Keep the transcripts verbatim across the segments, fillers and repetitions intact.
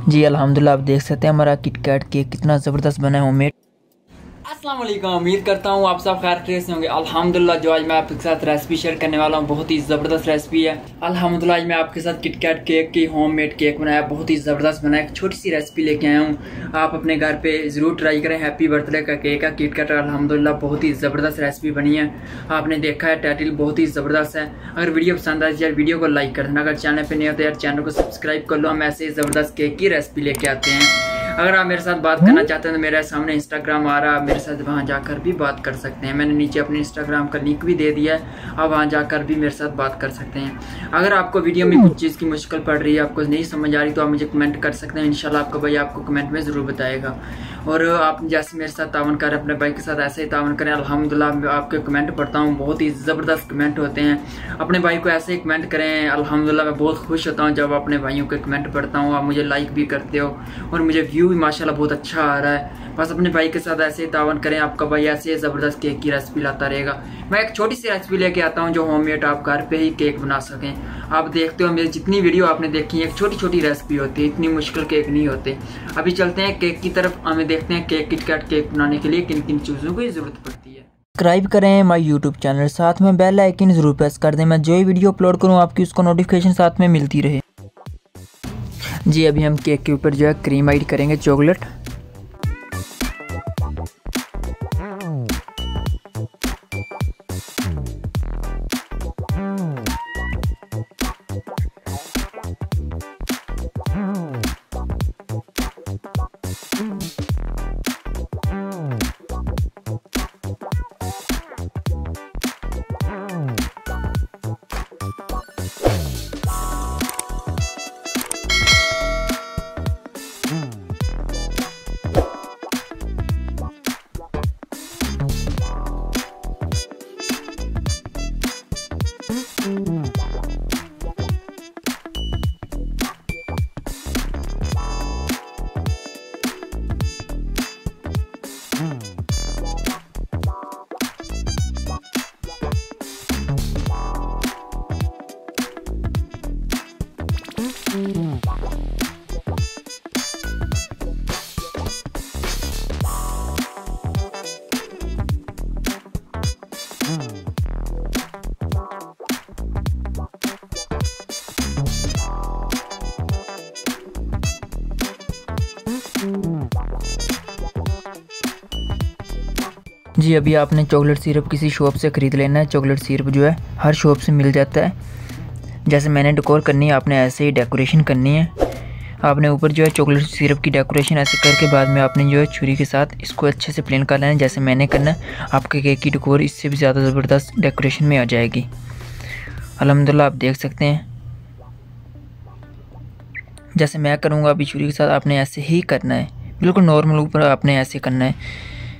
जी अल्हम्दुलिल्लाह, आप देख सकते हैं हमारा किटकैट केक कितना ज़बरदस्त बना है होममेड। अस्सलाम वालेकुम, उम्मीद करता हूँ आप सब खैर खैरियत से होंगे। अल्हम्दुलिल्लाह, जो आज मैं आपके साथ रेसिपी शेयर करने वाला हूँ बहुत ही ज़बरदस्त रेसिपी है। अल्हम्दुलिल्लाह, आज मैं आपके साथ किटकैट केक की होममेड केक बनाया, बहुत ही ज़बरदस्त बनाया। एक छोटी सी रेसिपी लेके आया हूँ, आप अपने घर पे ज़रूर ट्राई करें। हैप्पी बर्थडे का केक है किटकैट। अल्हम्दुलिल्लाह बहुत ही ज़बरदस्त रेसिपी बनी है। आपने देखा है टाइटल बहुत ही ज़बरदस्त है। अगर वीडियो पसंद आए यार वीडियो को लाइक कर देना। अगर चैनल पर नहीं हो तो यार चैनल को सब्सक्राइब कर लो। हम ऐसे ज़बरदस्त केक की रेसिपी लेके आते हैं। अगर आप मेरे साथ बात करना चाहते हैं तो मेरे सामने इंस्टाग्राम आ रहा है, मेरे साथ वहां जाकर भी बात कर सकते हैं। मैंने नीचे अपने इंस्टाग्राम का लिंक भी दे दिया है, आप वहां जाकर भी मेरे साथ बात कर सकते हैं। अगर आपको वीडियो में कुछ चीज़ की मुश्किल पड़ रही है, आपको नहीं समझ आ रही, तो आप मुझे कमेंट कर सकते हैं। इंशाल्लाह आपको भाई आपको कमेंट में ज़रूर बताएगा। और आप जैसे मेरे साथ तावन करें, अपने भाई के साथ ऐसे ही तावन करें। अल्हम्दुलिल्लाह मैं आपके कमेंट पढ़ता हूँ, बहुत ही ज़बरदस्त कमेंट होते हैं। अपने भाई को ऐसे ही कमेंट करें। अल्हम्दुलिल्लाह मैं बहुत खुश होता हूँ जब अपने भाइयों के कमेंट पढ़ता हूँ। आप मुझे लाइक भी करते हो और मुझे व्यू भी माशाल्लाह बहुत अच्छा आ रहा है। बस अपने भाई के साथ ऐसे ही तावन करें, आपका भाई ऐसे ज़बरदस्त केक की रेसिपी लाता रहेगा। मैं एक छोटी सी रेसिपी लेके आता हूँ जो होममेड आप घर पे ही केक बना सकें। आप देखते हो मेरी जितनी वीडियो आपने देखी है, एक छोटी छोटी रेसिपी होती है, इतनी मुश्किल केक नहीं होते। अभी चलते हैं केक की तरफ, हमें देखते हैं केक किटकैट केक बनाने के लिए किन किन चीज़ों की ज़रूरत पड़ती है। सब्सक्राइब करें हमारे यूट्यूब चैनल, साथ में बेल आइकन ज़रूर प्रेस कर दें। मैं जो ही वीडियो अपलोड करूँ आपकी उसको नोटिफिकेशन साथ में मिलती रहे। जी अभी हम केक के ऊपर जो है क्रीम ऐड करेंगे, चॉकलेट। जी अभी आपने चॉकलेट सिरप किसी शॉप से ख़रीद लेना है। चॉकलेट सिरप जो है हर शॉप से मिल जाता है। जैसे मैंने डेकोर करनी है, आपने ऐसे ही डेकोरेशन करनी है। आपने ऊपर जो है चॉकलेट सिरप की डेकोरेशन ऐसे करके बाद में आपने जो है छुरी के साथ इसको अच्छे से प्लेन कर लेना है जैसे मैंने करना है। आपके केक की डेकोर इससे भी ज़्यादा ज़बरदस्त डेकोरेशन में आ जाएगी। अल्हम्दुलिल्लाह आप देख सकते हैं जैसे मैं करूँगा अभी छुरी के साथ, आपने ऐसे ही करना है, बिल्कुल नॉर्मल ऊपर आपने ऐसे करना है।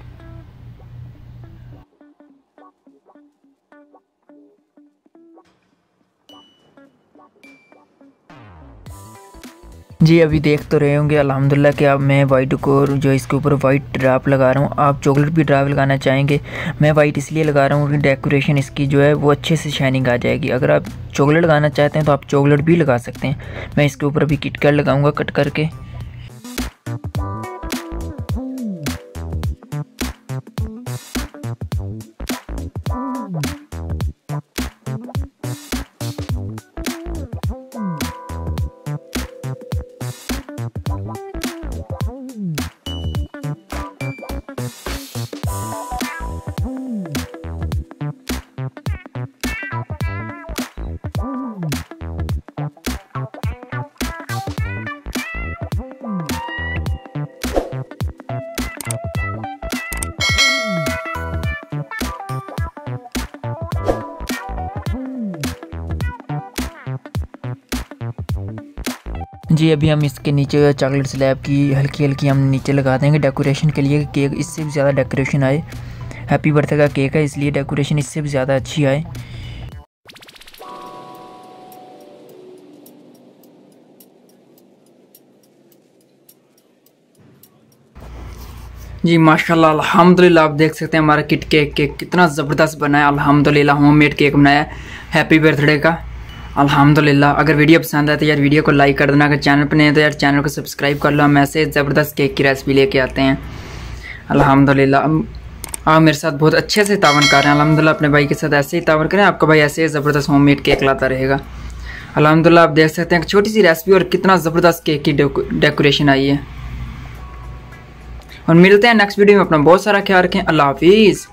जी अभी देख तो रहे होंगे अल्हम्दुलिल्लाह कि अब मैं वाइट को जो इसके ऊपर वाइट ड्रॉप लगा रहा हूँ। आप चॉकलेट भी ड्रॉप लगाना चाहेंगे, मैं वाइट इसलिए लगा रहा हूँ कि डेकोरेशन इसकी जो है वो अच्छे से शाइनिंग आ जाएगी। अगर आप चॉकलेट लगाना चाहते हैं तो आप चॉकलेट भी लगा सकते हैं। मैं इसके ऊपर अभी किटकैट लगाऊंगा कट करके। जी अभी हम इसके नीचे चॉकलेट स्लैब की हल्की हल्की हम नीचे लगा देंगे डेकोरेशन के लिए। केक इससे भी ज़्यादा डेकोरेशन आए। हैप्पी बर्थडे का केक है इसलिए डेकोरेशन इससे भी ज़्यादा अच्छी आए। जी माशाल्लाह अल्हम्दुलिल्लाह, आप देख सकते हैं हमारा किट केक केक कितना ज़बरदस्त बना है। अल्हम्दुलिल्लाह होममेड केक बनाया है हैप्पी बर्थडे का। अल्हम्दुलिल्लाह। अगर वीडियो पसंद आए तो यार वीडियो को लाइक कर देना, अगर चैनल पर नहीं है तो यार चैनल को सब्सक्राइब कर लो। हम ऐसे ज़बरदस्त केक की रेसिपी लेके आते हैं अल्हम्दुलिल्लाह। आप मेरे साथ बहुत अच्छे से तावन कर रहे हैं अल्हम्दुलिल्लाह। अपने भाई के साथ ऐसे ही तावन करें, आपका भाई ऐसे ही ज़बरदस्त होममेड केक लाता रहेगा अल्हम्दुलिल्लाह। आप देख सकते हैं छोटी सी रेसिपी और कितना ज़बरदस्त केक की डेकोरेशन आई है। और मिलते हैं नेक्स्ट वीडियो में। अपना बहुत सारा ख्याल रखें। अल्लाह हाफिज़।